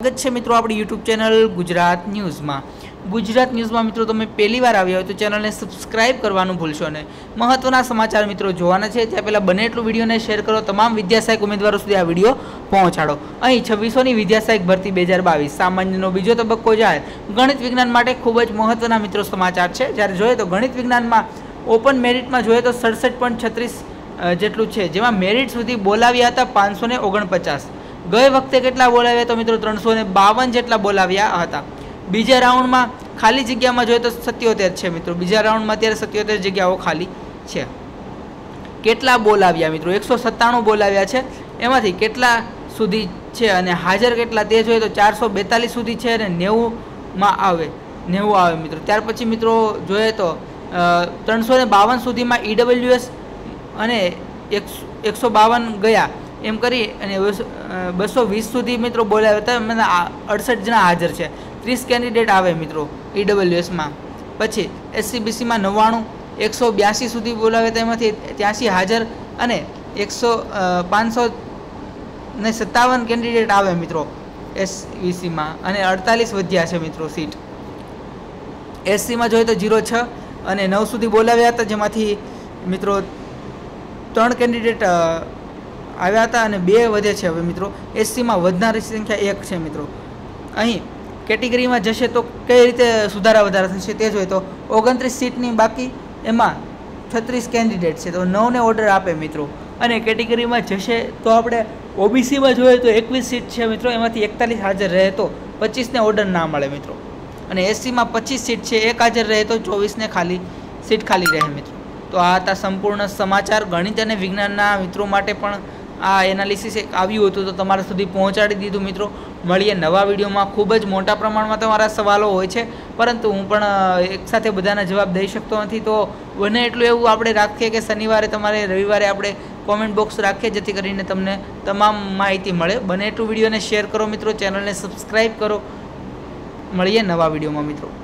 स्वागत है मित्रों अपनी यूट्यूब चैनल गुजरात न्यूज़ में। गुजरात न्यूज़ में मित्रों तमे पहली बार आव्या हो तो चैनल ने सब्सक्राइब करवानुं भूलशो नहीं। महत्वना समाचार मित्रों जोवाना छे त्यां पहेला बने एटलुं विडियो ने शेर करो, तमाम विद्या सहायक उम्मीदवारों सुधी आ विडियो पहोंचाडो। अहीं 2600 विद्या सहायक भरती 2022 सामान्यनो बीजो तबक्को जाहेर। गणित विज्ञान माटे खूब ज महत्वना मित्रों समाचार छे। ज्यारे जोईए तो गणित विज्ञान में ओपन मेरिट में जोईए तो 67.36 जेटलुं छे, जेमां मेरिट सुधी बोलाव्या हता 549। गए वखते केटला बोलाव्या तो मित्रों 352 जेटला बोलाव्या हता। बीजा राउंड में खाली जग्या में जोईए तो 77 छे मित्रों। बीजा राउंड में अत्यारे 77 जग्याओ खाली छे। केटला बोलाव्या मित्रों 197 बोलाव्या छे, एमांथी केटला सुधी छे अने हाजर केटला ते जोईए तो 442 सुधी छे अने 90 में आवे 90 आवे मित्रों। त्यार पछी मित्रों जोईए तो 352 सुधी में ईडब्ल्यूएस अने 152 गया एम करी अने 220 सुधी मित्रों बोलाव्या हता। मैंने 68 जना हाजर है। 30 कैंडिडेट आवे मित्रों ईडब्ल्यूएस में। पछी एससीबीसी में 99 182 सुधी बोलाव्या हता, एमांथी 83 हाजर अने 557 कैंडिडेट आवे मित्रों एसवीसी में अने 48 वध्या छे मित्रों सीट। एससी में जोईए तो 06 अने 9 सुधी बोलाव्या हता, जेमांथी मित्रों 3 कैंडिडेट आव्या हता अने 2 वधे छे। हवे मित्रों एससी में वधनारी संख्या 1 छे मित्रों। अहीं केटेगरी में जशे तो कई रीते सुधारा वधारा थशे ते जोईए तो 29 सीटनी बाकी एमां 36 कैंडिडेट छे तो 9 ने ऑर्डर आपे मित्रों। अने केटेगरी में जशे तो आपणे ओबीसी में जोईए तो 21 सीट छे मित्रों, एमांथी 41 हाजर रहे तो 25 ने ऑर्डर ना मळे मित्रों। अने एससी में 25 सीट छे, 1 हाजर रहे तो 24 ने खाली सीट खाली रहे मित्रों। तो आ था संपूर्ण समाचार। गणित अने विज्ञानना मित्रों माटे पण आ एनालिसिस एक आव्युं हतुं तो तमारा सुधी पहोंचाडी दीधुं मित्रों। मळीए नवा विडियोमां। खूब ज मोटा प्रमाणमां तमारा सवालो होय छे, परंतु हूँ पण एक साथे बधाना जवाब दई शकतो नथी। तो बने एटલું એવું આપણે રાખીએ કે શનિવારે તમારે રવિવારે આપણે કોમેન્ટ બોક્સ રાખીએ, જેથી કરીને તમને તમામ માહિતી મળે। બને એટલું વિડીયોને શેર કરો મિત્રો, ચેનલને સબસ્ક્રાઈબ કરો। મળીએ નવા વિડીયોમાં મિત્રો।